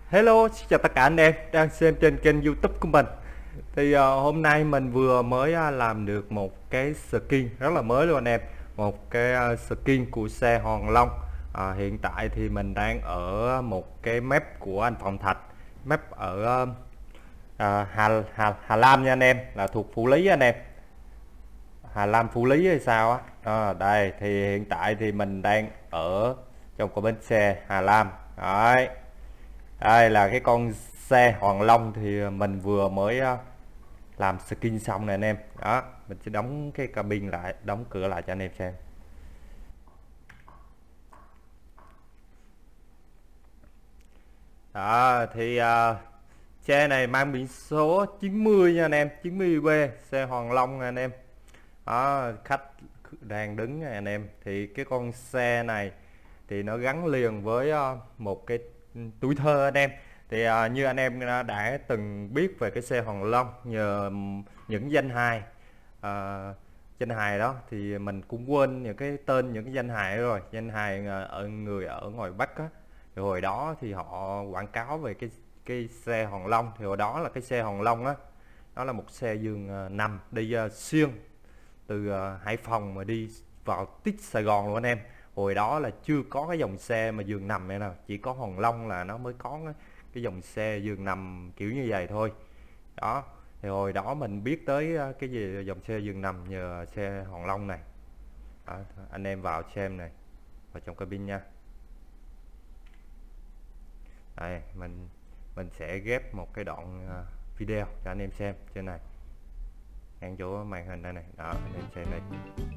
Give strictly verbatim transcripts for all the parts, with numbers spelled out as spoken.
Hello, xin chào tất cả anh em đang xem trên kênh YouTube của mình. Thì uh, hôm nay mình vừa mới uh, làm được một cái skin rất là mới luôn anh em. Một cái uh, skin của xe Hoàng Long. uh, Hiện tại thì mình đang ở một cái map của anh Phạm Thạch. Map ở uh, uh, Hà, Hà, Hà Lam nha anh em, là thuộc Phủ Lý anh em. Hà Lam Phủ Lý hay sao á. À, đây thì hiện tại thì mình đang ở trong cái bến xe Hà Lam. Đấy, đây là cái con xe Hoàng Long thì mình vừa mới làm skin xong nè anh em. Đó, mình sẽ đóng cái cabin lại, đóng cửa lại cho anh em xem. Đó thì uh, xe này mang biển số chín mươi nha anh em, chín mươi B, xe Hoàng Long nha anh em. Đó, khách đang đứng nha anh em. Thì cái con xe này thì nó gắn liền với uh, một cái tuổi thơ anh em. Thì uh, như anh em đã từng biết về cái xe Hoàng Long nhờ những danh hài, uh, danh hài đó thì mình cũng quên những cái tên những cái danh hài rồi. Danh hài ở người ở ngoài Bắc á, thì hồi đó thì họ quảng cáo về cái cái xe Hoàng Long. Thì hồi đó là cái xe Hoàng Long á, đó là một xe giường uh, nằm đi uh, xuyên từ uh, Hải Phòng mà đi vào tít Sài Gòn luôn anh em. Hồi đó là chưa có cái dòng xe mà giường nằm này nào, chỉ có Hoàng Long là nó mới có cái, cái dòng xe giường nằm kiểu như vậy thôi. Đó, thì hồi đó mình biết tới cái gì dòng xe giường nằm nhờ xe Hoàng Long này. Đó, anh em vào xem này, vào trong cabin nha. Đây, mình mình sẽ ghép một cái đoạn video cho anh em xem trên này, ngang chỗ màn hình đây này. Đó, anh em xem đây.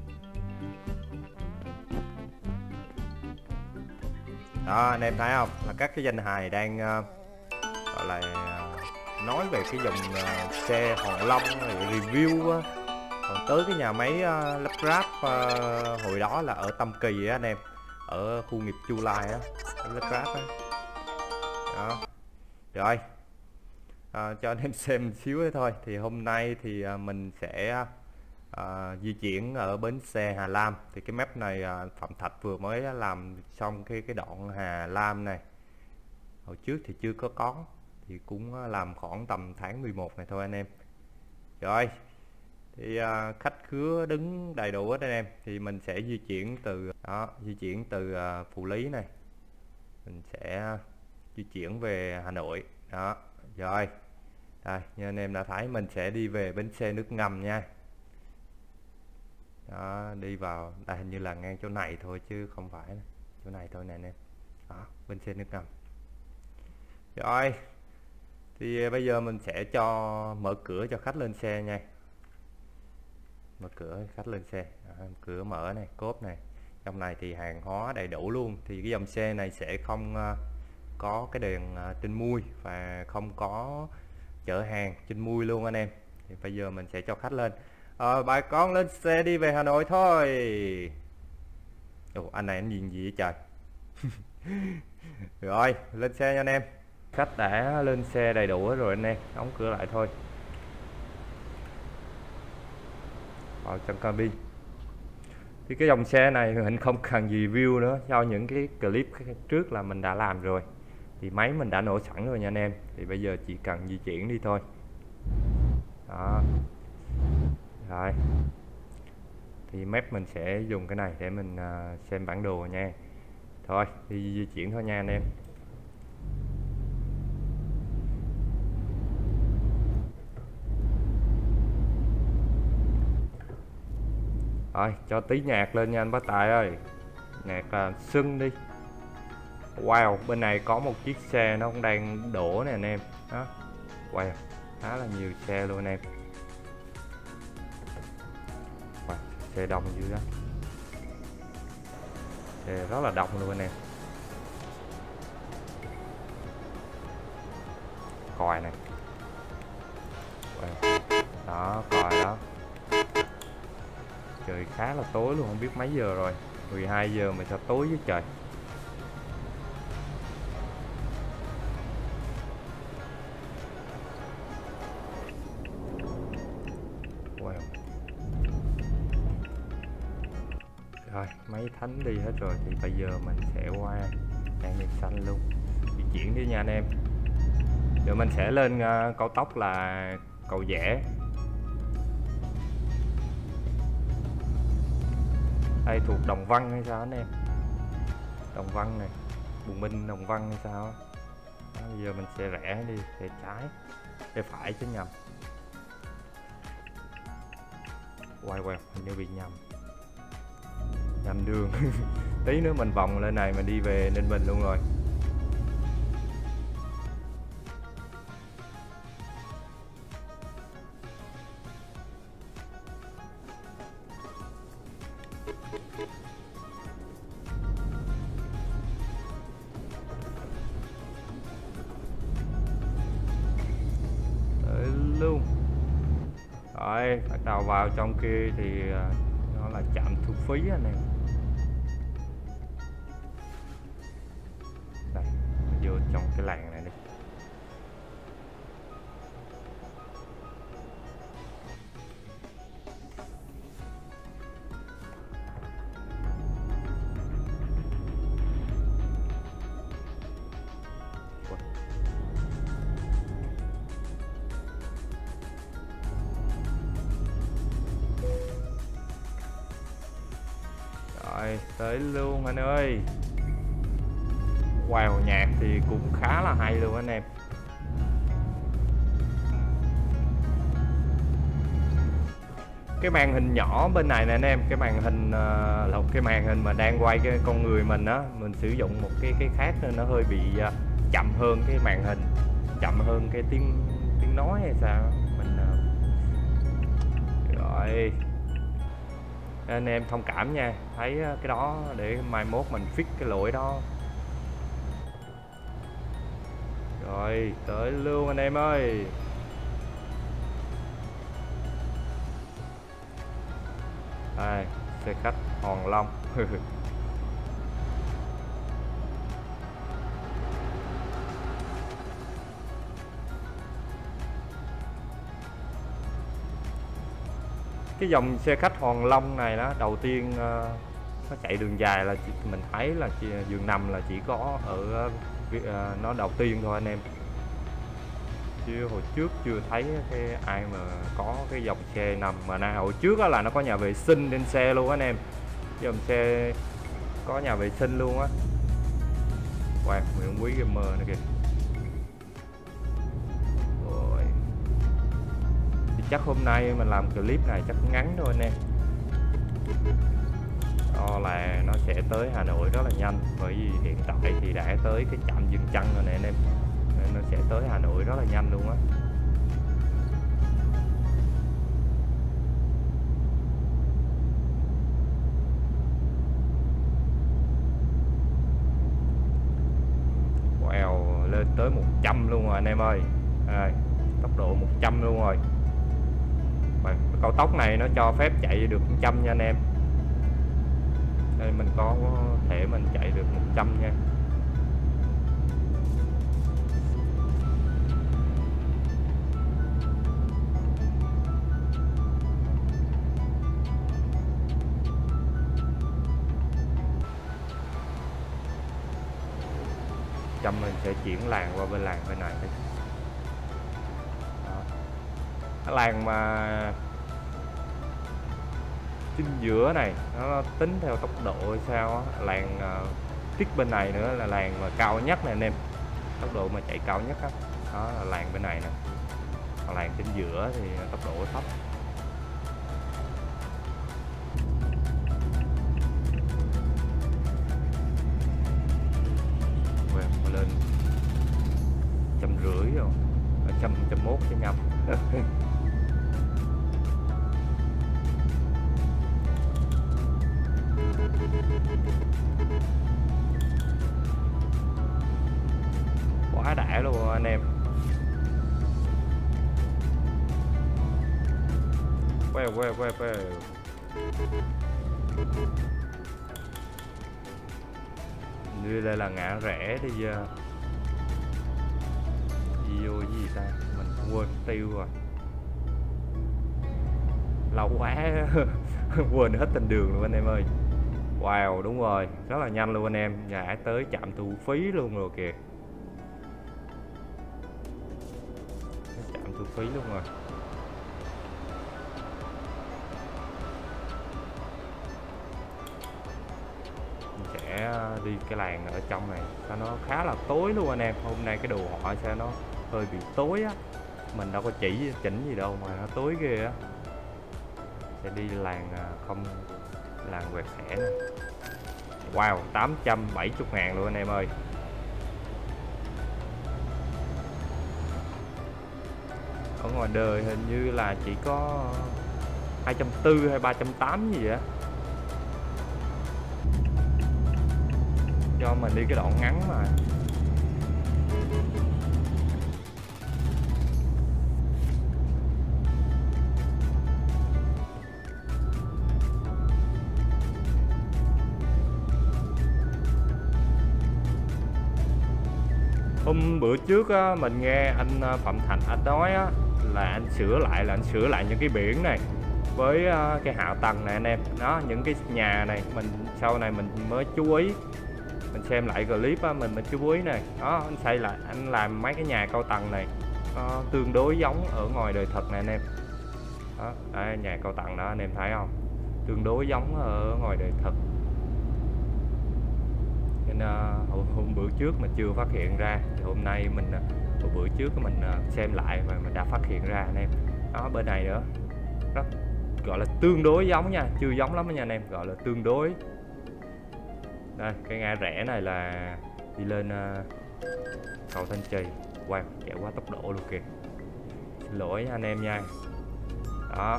Đó, anh em thấy không, là các cái danh hài đang uh, gọi là uh, nói về cái dòng uh, xe Hoàng Long, review uh, còn tới cái nhà máy uh, lắp ráp uh, hồi đó là ở Tam Kỳ á anh em, ở khu nghiệp Chu Lai á, lắp ráp á. Đó, rồi uh, cho anh em xem một xíu thôi. Thì hôm nay thì uh, mình sẽ À, di chuyển ở bến xe Hà Lam. Thì cái map này à, Phạm Thạch vừa mới làm xong cái cái đoạn Hà Lam này, hồi trước thì chưa có có, thì cũng làm khoảng tầm tháng mười một này thôi anh em. Rồi thì à, khách khứa đứng đầy đủ hết anh em. Thì mình sẽ di chuyển từ đó, di chuyển từ à, Phủ Lý này, mình sẽ di chuyển về Hà Nội. Đó, rồi đây, như anh em đã thấy, mình sẽ đi về bến xe nước ngầm nha. Đó, đi vào đây, hình như là ngang chỗ này thôi chứ không phải chỗ này thôi nè anh em. Đó, bên xe nước ngầm. Rồi thì bây giờ mình sẽ cho mở cửa cho khách lên xe nha. Mở cửa khách lên xe. Đó, cửa mở này, cốp này, trong này thì hàng hóa đầy đủ luôn. Thì cái dòng xe này sẽ không uh, có cái đèn uh, trên mui và không có chở hàng trên mui luôn anh em. Thì bây giờ mình sẽ cho khách lên. Ờ, bà con lên xe đi về Hà Nội thôi. Ồ, anh này anh nhìn gì vậy trời. Rồi lên xe nha anh em. Khách đã lên xe đầy đủ rồi anh em, đóng cửa lại thôi, vào trong cabin. Thì cái dòng xe này mình không cần review nữa, do những cái clip trước là mình đã làm rồi. Thì máy mình đã nổ sẵn rồi nha anh em. Thì bây giờ chỉ cần di chuyển đi thôi. Đó, rồi thì map mình sẽ dùng cái này để mình uh, xem bản đồ nha. Thôi đi di chuyển thôi nha anh em. Rồi cho tí nhạc lên nha anh bá Tài ơi, nhạc là uh, sưng đi. Wow, bên này có một chiếc xe nó cũng đang đổ nè anh em. Đó, wow, khá là nhiều xe luôn anh em. Xe đông dữ đó, xe rất là đông luôn anh em. Còi này, đó còi đó. Trời khá là tối luôn, không biết mấy giờ rồi, mười hai giờ mà sao tối với trời. Wow. Rồi máy thánh đi hết rồi, thì bây giờ mình sẽ qua đèn đèn xanh luôn, di chuyển đi nha anh em. Giờ mình sẽ lên uh, cao tốc là Cầu Giẽ. Đây thuộc Đồng Văn hay sao anh em? Đồng Văn này, Bùng Minh Đồng Văn hay sao? Đó, bây giờ mình sẽ rẽ đi, rẽ trái, rẽ phải chứ nhầm. Quay quay, hình như bị nhầm nhầm đường. Tí nữa mình vòng lên này mình đi về Ninh Bình luôn rồi. Đấy luôn. Rồi bắt đầu vào trong kia thì nó là trạm thu phí anh em. Đây, vô trong cái làng này đi. Rồi, tới luôn anh ơi. Wow, nhạc thì cũng khá là hay luôn anh em. Cái màn hình nhỏ bên này nè anh em, cái màn hình uh, là cái màn hình mà đang quay cái con người mình á, mình sử dụng một cái cái khác nên nó hơi bị uh, chậm hơn cái màn hình, chậm hơn cái tiếng tiếng nói hay sao mình uh... rồi anh em thông cảm nha, thấy cái đó để mai mốt mình fix cái lỗi đó. Rồi tới luôn anh em ơi. Đây, xe khách Hoàng Long. Cái dòng xe khách Hoàng Long này đó, đầu tiên uh, nó chạy đường dài là mình thấy là chỉ, giường nằm là chỉ có ở uh, nó đầu tiên thôi anh em, chứ hồi trước chưa thấy cái ai mà có cái dòng xe nằm mà na hồi trước đó là nó có nhà vệ sinh trên xe luôn anh em, dòng xe có nhà vệ sinh luôn á. Wow, Nguyễn Quý Gamer nữa kìa. Rồi thì chắc hôm nay mình làm clip này chắc ngắn thôi anh em, đó là nó sẽ tới Hà Nội rất là nhanh, bởi vì hiện tại thì đã tới cái trạm Dừng Chân rồi nè anh em, nên nó sẽ tới Hà Nội rất là nhanh luôn á. Wow, lên tới một trăm luôn rồi anh em ơi. À, tốc độ một trăm luôn rồi. Mà cao tốc này nó cho phép chạy được một trăm nha anh em. Đây mình có thể mình chạy được một trăm nha. Trăm mình sẽ chuyển làng qua bên làng bên này đi. Cái làng mà chính giữa này nó tính theo tốc độ hay sao á, làng uh, tiếp bên này nữa là làng mà cao nhất này anh em, tốc độ mà chạy cao nhất á, đó. Đó là làng bên này nè, còn làng chính giữa thì tốc độ thấp. Quẹo lên trăm rưỡi rồi, trăm trăm mốt cho nhầm. Quá đã luôn anh em. Quẹo quẹo quẹo quẹo. Như đây là ngã rẽ đi giờ. Gì vô gì ta, mình quên tiêu rồi, lâu quá. Quên hết tên đường luôn anh em ơi. Wow, đúng rồi, rất là nhanh luôn anh em, đã tới trạm thu phí luôn rồi kìa. phí luôn rồi. Mình sẽ đi cái làng ở trong này sao nó khá là tối luôn anh em. Hôm nay cái đồ họa sao nó hơi bị tối á, mình đâu có chỉ chỉnh gì đâu mà nó tối ghê á. Sẽ đi làng không làng quẹt thẻ này. Wow, tám trăm bảy mươi ngàn luôn anh em ơi. Ở ngoài đời hình như là chỉ có hai trăm bốn mươi hay ba trăm tám mươi gì á. Do mình đi cái đoạn ngắn mà. Hôm bữa trước á, mình nghe anh Phạm Thành anh nói á, là anh sửa lại là anh sửa lại những cái biển này với uh, cái hạ tầng này anh em. Đó, những cái nhà này mình sau này mình mới chú ý, mình xem lại clip á, mình mới chú ý này. Đó, anh xây lại, anh làm mấy cái nhà cao tầng này nó tương đối giống ở ngoài đời thật này anh em. Đó, đây, nhà cao tầng đó anh em thấy không, tương đối giống ở ngoài đời thật. Nên uh, hôm bữa trước mình chưa phát hiện ra, thì hôm nay mình uh, bữa trước mình uh, xem lại và mình đã phát hiện ra anh em. Đó, bên này nữa rất gọi là tương đối giống nha, chưa giống lắm nha anh em, gọi là tương đối. Đây, cái ngã rẽ này là đi lên uh, cầu Thanh Trì. Wow, chạy quá tốc độ luôn kìa, xin lỗi anh em nha. Đó,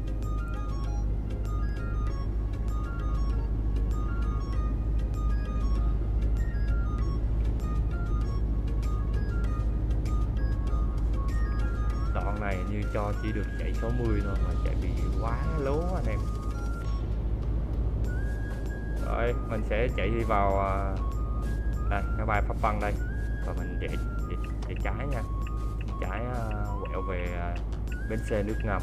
đoạn này như cho chỉ được chạy sáu mươi thôi mà chạy bị quá lố anh em. Rồi mình sẽ chạy đi vào uh, đây ngã ba Pháp Vân đây, và mình chạy, chạy, chạy trái nha, trái uh, quẹo về uh, bến xe nước ngầm.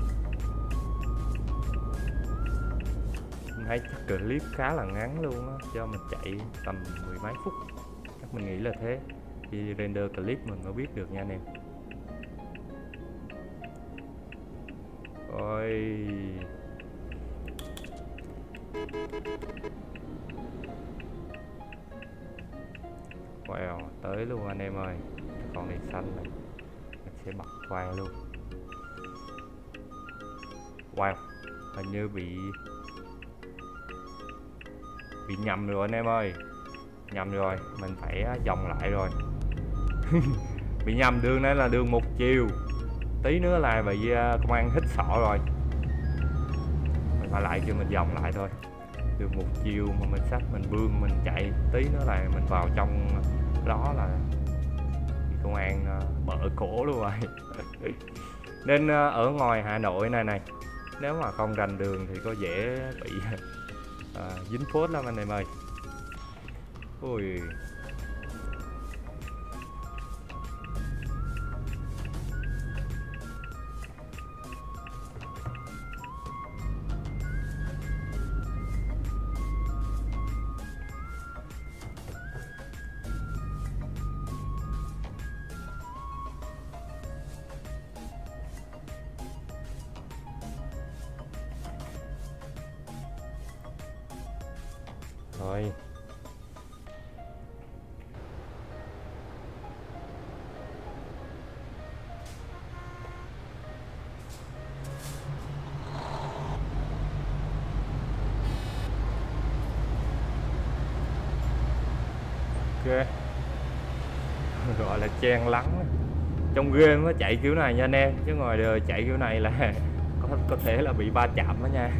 Mình thấy chắc clip khá là ngắn luôn á, cho mình chạy tầm mười mấy phút, chắc mình nghĩ là thế. Khi render clip mình mới biết được nha anh em. Ôi, wow, tới luôn anh em ơi. Con đèn xanh này mình sẽ bật qua luôn. Wow, hình như bị bị nhầm rồi anh em ơi, nhầm rồi, mình phải vòng lại rồi. Bị nhầm, đường này là đường một chiều, tí nữa là bị công an hít sọ rồi. Mình phải lại cho mình vòng lại thôi. Đường một chiều mà mình sắp mình bươn mình chạy, tí nữa là mình vào trong đó là bị công an bợ cổ luôn rồi. Nên ở ngoài Hà Nội này này, nếu mà không rành đường thì có dễ bị à, dính phốt lắm anh em ơi. Ui, rồi ok. Gọi là chen lắng. Trong game nó chạy kiểu này nha anh em, chứ ngoài đời chạy kiểu này là có có thể là bị va chạm đó nha.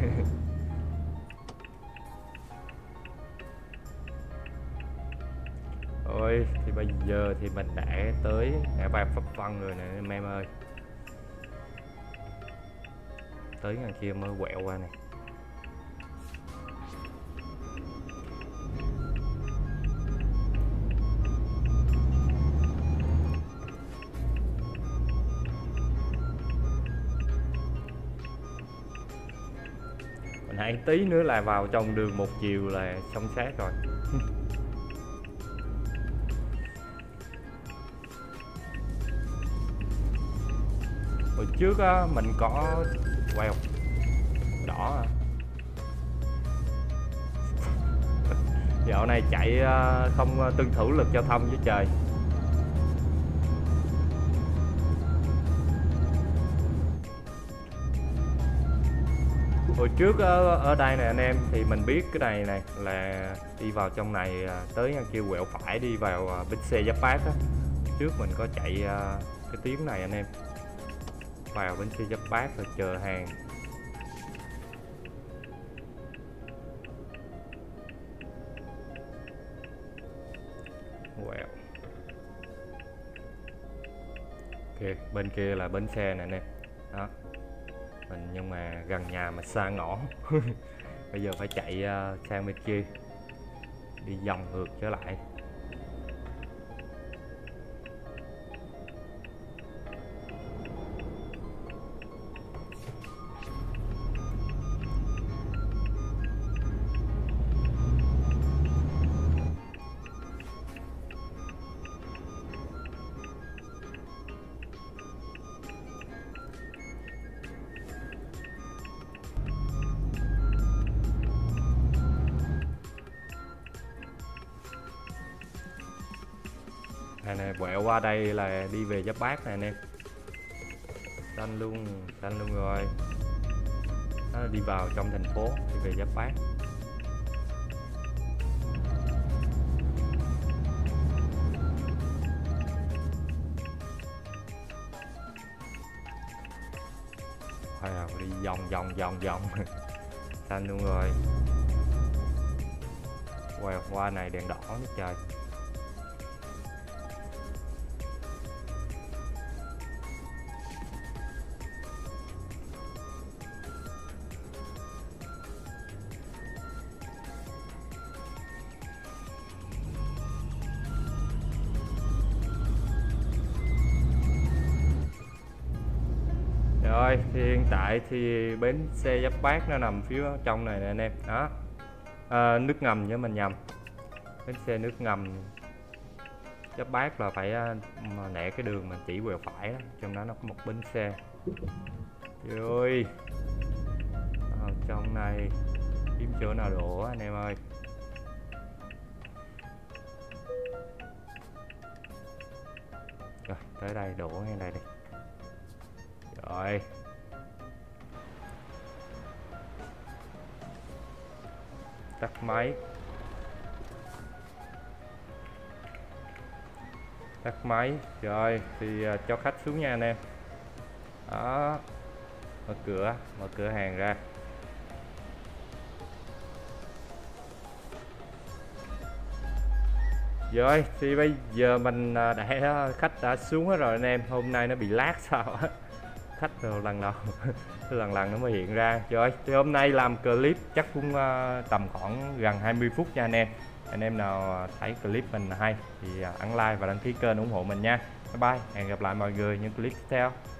Rồi thì bây giờ thì mình đã tới ngã ba Pháp Vân rồi nè anh em ơi. Tới ngàn kia mới quẹo qua này. Mình hãy tí nữa là vào trong đường một chiều là xong sát rồi. trước á mình có wow đỏ à. Dạo này chạy không tuân thủ luật giao thông với trời. Hồi trước ở, ở đây nè anh em thì mình biết cái này này là đi vào trong này tới kêu quẹo phải đi vào bến xe Giáp Bát á. Trước mình có chạy cái tuyến này anh em, vào bến xe Giáp Bát rồi chờ hàng. Wow. Ok, bên kia là bến xe nè anh em. Đó. Mình nhưng mà gần nhà mà xa ngõ. Bây giờ phải chạy uh, sang bên kia, đi vòng ngược trở lại. Này này, quẹo qua đây là đi về Giáp Bát nè anh em. Xanh luôn, xanh luôn rồi. Đó, đi vào trong thành phố, đi về Giáp Bát. Wow, đi vòng vòng vòng vòng. Xanh luôn rồi. Wow, qua này đèn đỏ nữa trời. Rồi thì hiện tại thì bến xe Giáp Bát nó nằm phía trong này nè anh em. Đó, à, nước ngầm với mình nhầm, bến xe nước ngầm Giáp Bát là phải mà nẻ cái đường mình chỉ quẹo phải đó. Trong đó nó có một bến xe. Trời ơi, à, trong này kiếm chỗ nào đổ anh em ơi. Rồi tới đây đổ ngay đây đi. Rồi tắt máy, tắt máy. Rồi thì uh, cho khách xuống nha anh em. Đó, mở cửa, mở cửa hàng ra. Rồi thì bây giờ mình uh, đã khách đã xuống hết rồi anh em. Hôm nay nó bị lag sao á, khách rồi lần đầu lần lần nó mới hiện ra. Rồi thì hôm nay làm clip chắc cũng uh, tầm khoảng gần hai mươi phút nha anh em. Anh em nào thấy clip mình hay thì uh, ấn like và đăng ký kênh ủng hộ mình nha. Bye bye, hẹn gặp lại mọi người những clip tiếp theo.